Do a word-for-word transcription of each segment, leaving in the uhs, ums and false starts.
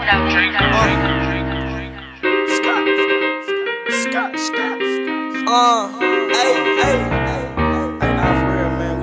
Scott, Scott, uh, hey, hey, hey, nah, for real, man.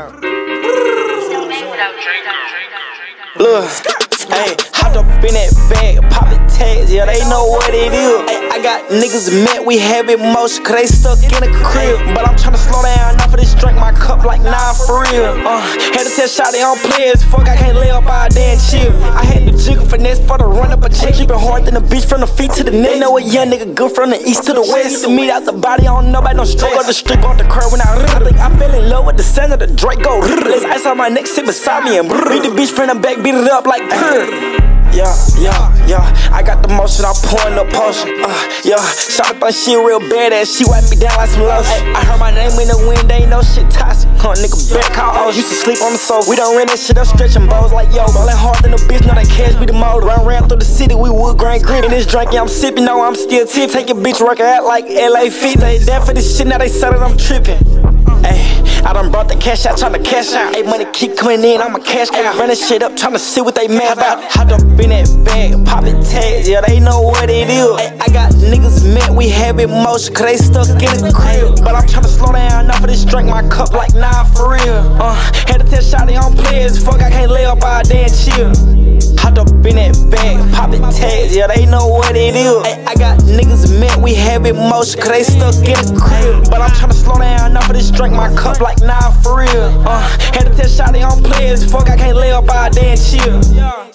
Look, hey, hopped up in that bag, pop the tags, yeah, they know what it is. Ay, I got niggas mad, we have emotion, cause they stuck in a crib. But I'm tryna slow down enough for this, drink my cup like nah, for real. Uh, had to tell Shawty on players, fuck, I can't lay up all day and chill. I had to jiggle finesse for the run up a check, keeping hard than the beach from the feet to the neck. Know a young nigga good from the east to the west. Meat out the body, I don't know about no stroke on the strip off the curb when I I think I fell in love with the sound of the Draco. Let's ice on my neck, sit beside me and beat the bitch from the back, beat it up like yeah, yeah, yeah. I got the motion, I'm pouring the potion. Uh, yeah, Shawty thought she real badass, she wiped me down like some lotion. Ay, I heard my name in the wind, they ain't no shit toxic. Huh, nigga, back call O's. Used to sleep on the sofa. We done ran that shit up, stretching bows like yo. Ballin' hard than a bitch, know that cash be the motor. Run around through the city, we wood grain grip. In this drink, yeah, I'm sipping, know I'm still tip. Take a bitch, working out like L A Fit. They down for this shit, now they said that I'm tripping. Ayy, I done brought the cash out, tryna cash out. Ayy, money keep coming in, I'ma cash out. Run this shit up, tryna see what they mad about. Hopped up in that bag, poppin' tags, yeah, they know what it is. Ay, I got niggas mad, we have emotion, cause they stuck in the crib. But I'm tryna slow down enough for this, drink my cup like nah, for real. Uh, had to tell Shawty on players, fuck, I can't lay up all day and chill. Hopped up in that bag, poppin' tags, yeah, they know what it is. Ay, I got niggas mad, we have emotion, cause they stuck in the crib. But I'm tryna slow down enough for this, drink my cup like nah, for real. Uh, had to tell Shawty on players, fuck, I can't lay up all day and chill.